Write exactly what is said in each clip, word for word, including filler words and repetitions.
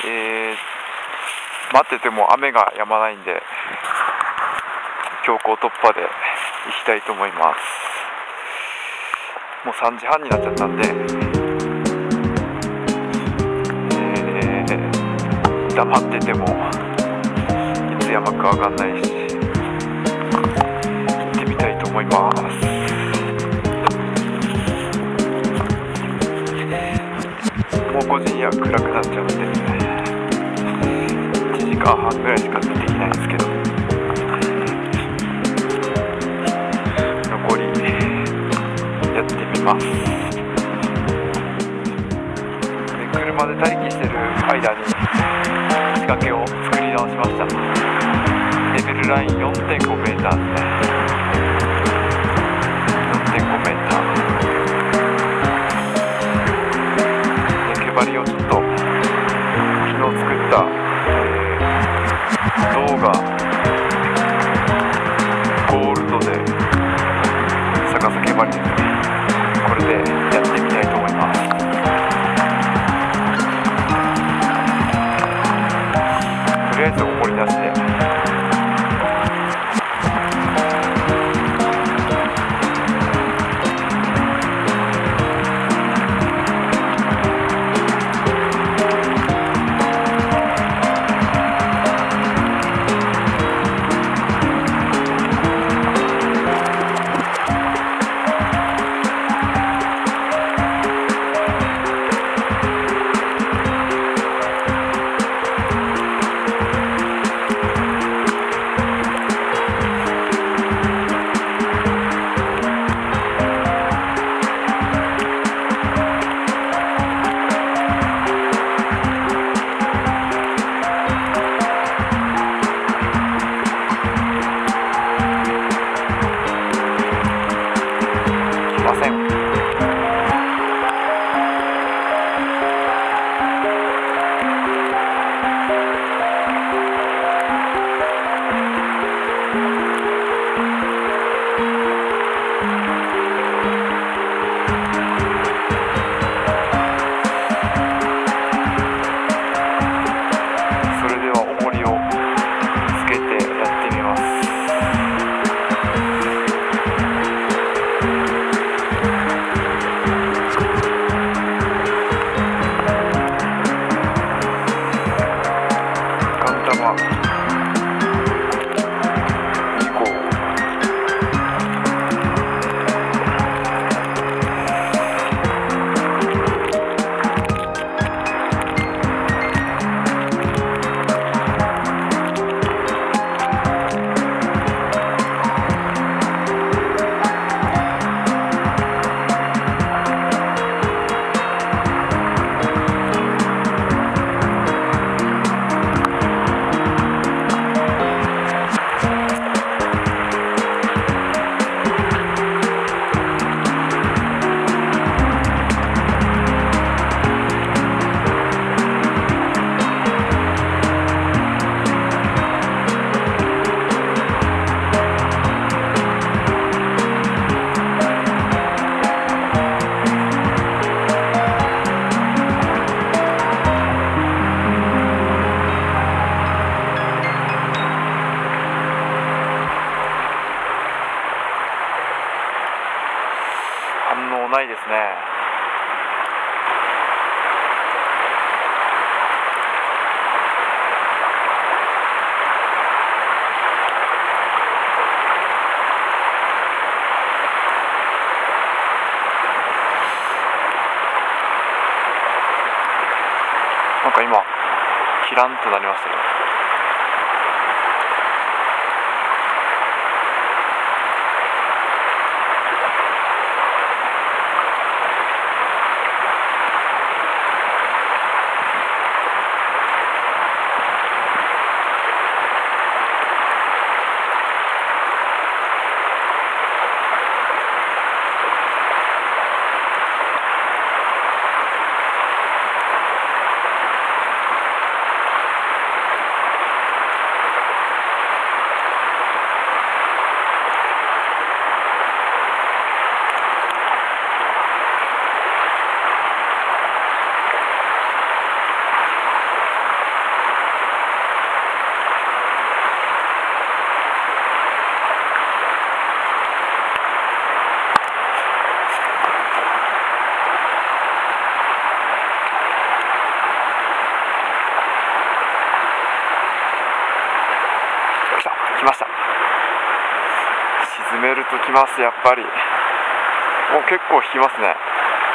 えー、待ってても雨が止まないんで、強行突破で行きたいと思います。もうさんじはんになっちゃったんで、えー、黙っててもいつ山かわかんないし、行ってみたいと思います。もうごじには暗くなっちゃうんで、いちじかんはんぐらいしかできないんですけど、残りやってみます。で、車で待機してる間に仕掛けを作り直しました。レベルライン よんてんごメーターですね。よんてんごメーターで、毛針をちょっと昨日作った、えー、銅がゴールドで逆さ毛針ですね。これでやってみたいと思います。とりあえず重り出して、ません。それでは重りをつけてやってみます。反応ないですね。なんか今キランとなりましたよ。 ると来ます。やっぱりもう結構引きますね。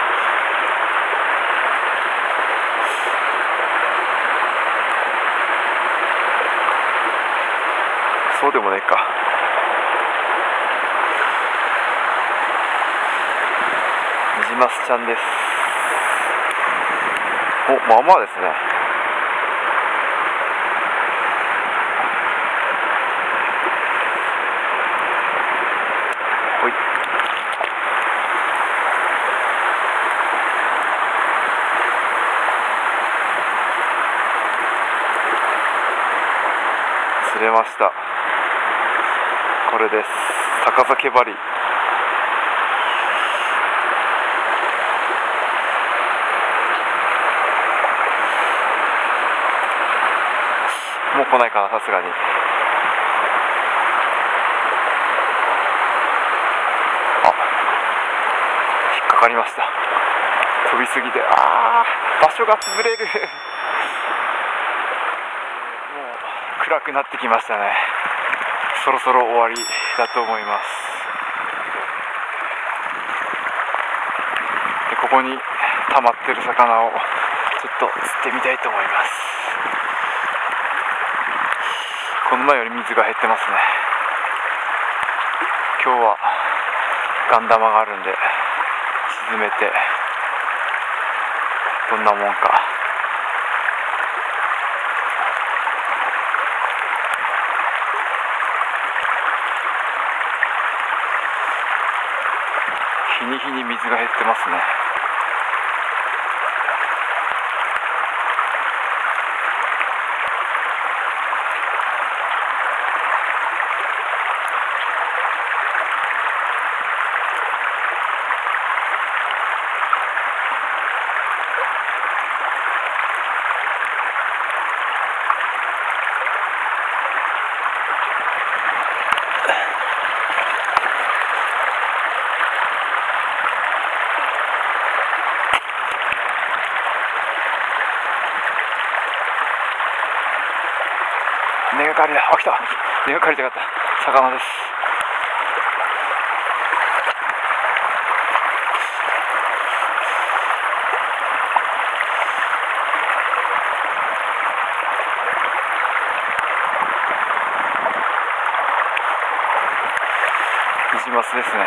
そうでもねえか。ニジマスちゃんです。お、まあまあですね。ほい。釣れました。これです。逆酒針。もう来ないかな、さすがに。あ、引っかかりました。飛びすぎて、あー、場所が潰れる。もう暗くなってきましたね。そろそろ終わりだと思います。で、ここに溜まってる魚をちょっと釣ってみたいと思います。この前より水が減ってますね。今日はガン玉があるんで沈めて、どんなもんか。日に日に水が減ってますね。根がかりだ。あ、来た。根がかりたかった魚です。ニジマスですね。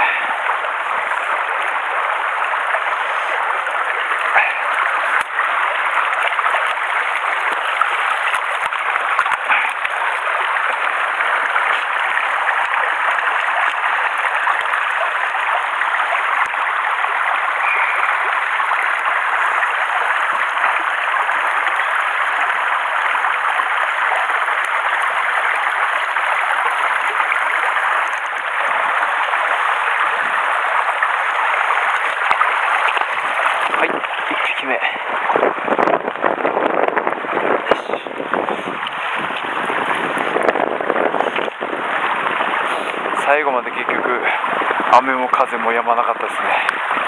はい、いっぴきめ。最後まで結局雨も風も止まなかったですね。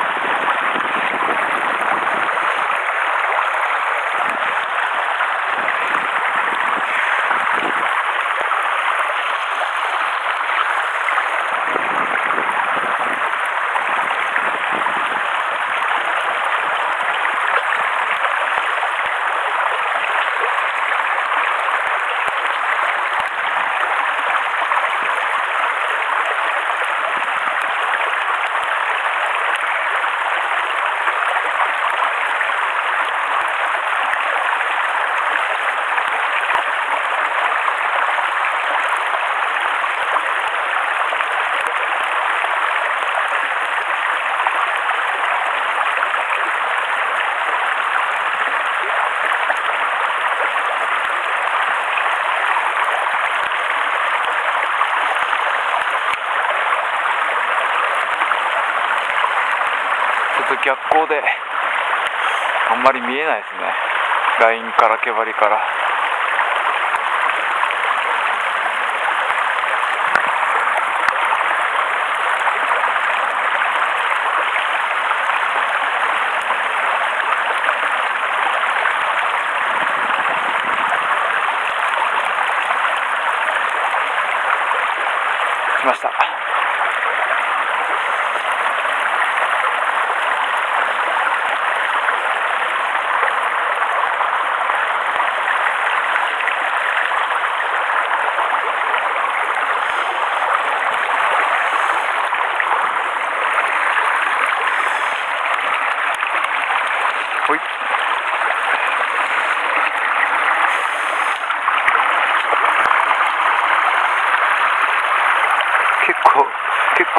ちょっと逆光であんまり見えないですね。ラインから毛針から。来ました。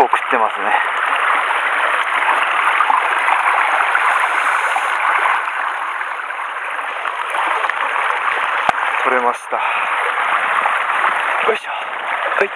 構食ってますね。取れました。よいしょ。はい。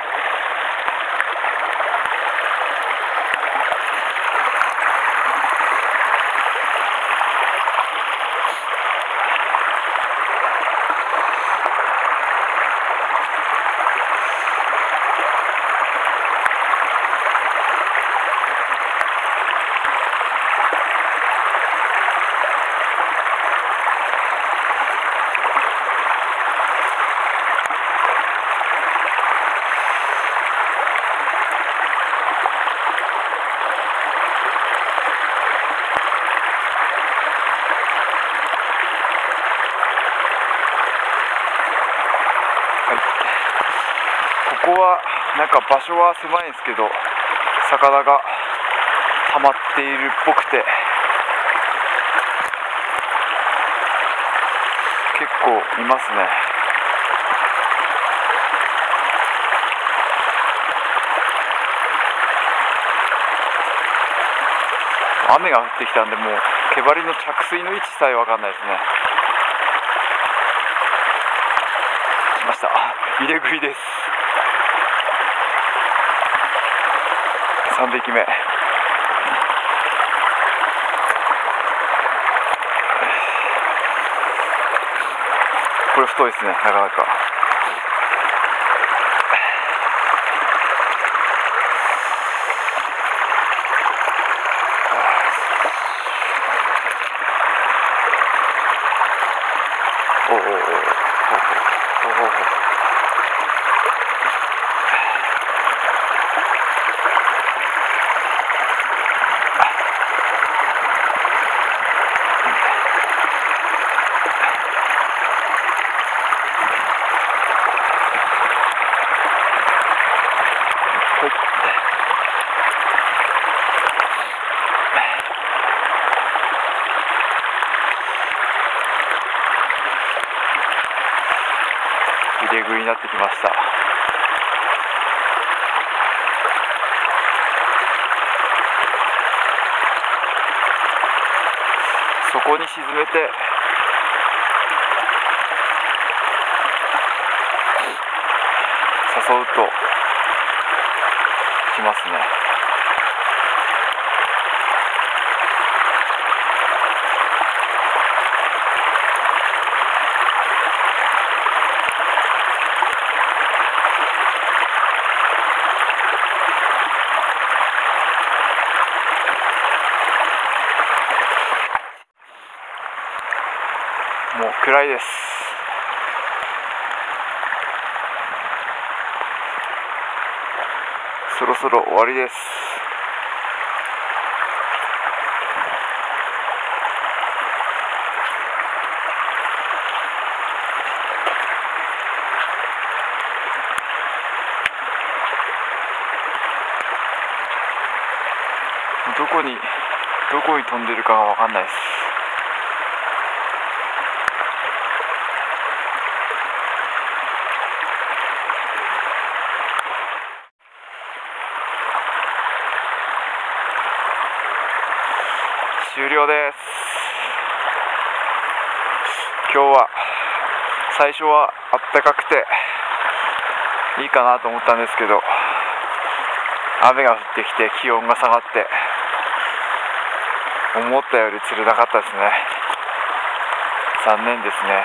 ここはなんか場所は狭いんですけど、魚が溜まっているっぽくて結構いますね。雨が降ってきたんで、もう毛針の着水の位置さえ分かんないですね。来ました。入れ食いです。さんびきめ。これ太いですね、なかなか。おおおおおおおおお。入れ食いになってきました。そこに沈めて誘うときますね。もう暗いです。そろそろ終わりです。どこにどこに飛んでるかが分かんないです。終了です。今日は最初はあったかくていいかなと思ったんですけど、雨が降ってきて気温が下がって思ったより釣れなかったですね。残念ですね。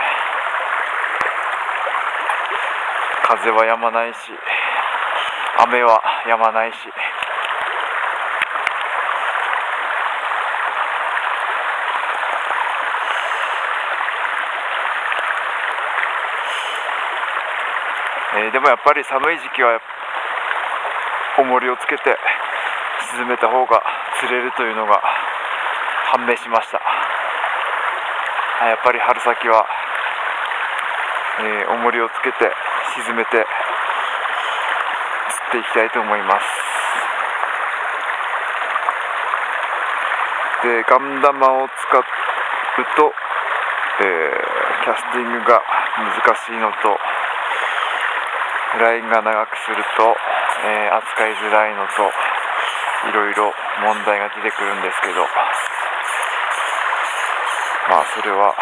風は止まないし、雨は止まないし、えー、でもやっぱり寒い時期は重りをつけて沈めた方が釣れるというのが判明しました。やっぱり春先は、えー、重りをつけて沈めて釣っていきたいと思います。で、ガン玉を使うと、えー、キャスティングが難しいのと、ラインが長くするとえー、扱いづらいのといろいろ問題が出てくるんですけど、まあそれは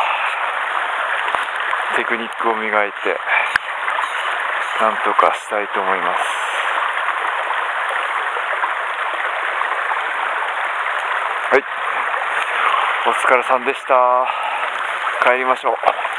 テクニックを磨いてなんとかしたいと思います。はい、お疲れさんでした。帰りましょう。